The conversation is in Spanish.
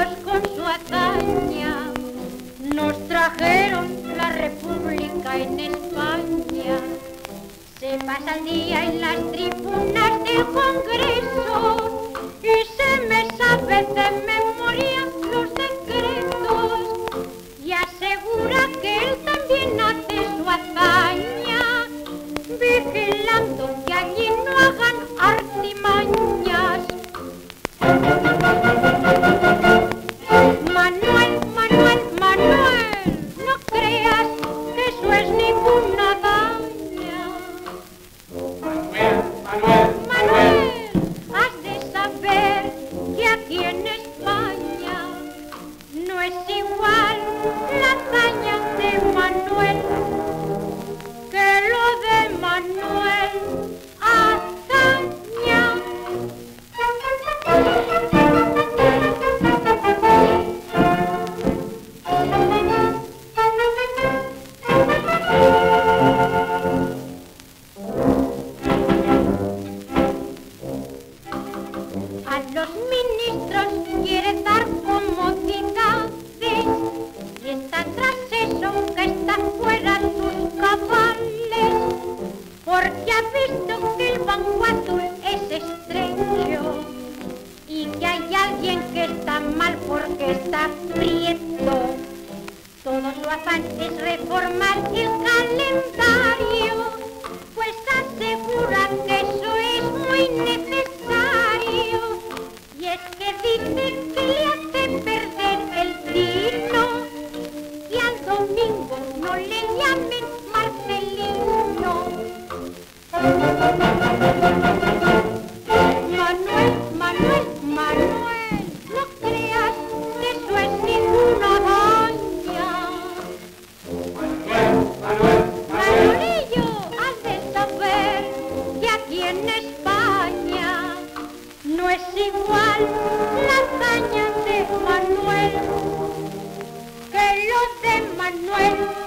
ellos con su hazaña nos trajeron la república en España. Se pasa el día en las tribunas del Congreso y se me sabe de memoria los secretos y asegura que él también hace su hazaña, vigilando que allí no hagan artimañas. Manuel, Manuel, Manuel, no creas que eso es ninguna hazaña. Manuel, Manuel, Manuel, has de saber que aquí en España no es igual la hazaña de Manuel que lo de Manuel hazaña. A los ministros quiere dar comodidades y está tras eso que está fuera sus cabales, porque ha visto que el banco azul es estrecho y que hay alguien que está mal porque está prieto. Todo su afán es reformar el calendario, pues asegura que eso es muy necesario. Y es que dice que le hace perder el tino, y al domingo no le llamen Marcelino. Manuel, Manuel, Manuel, no creas que eso es ninguna hazaña. Manuel, Manolillo, has de saber que aquí en España no es igual la hazaña de Manuel que lo de Manuel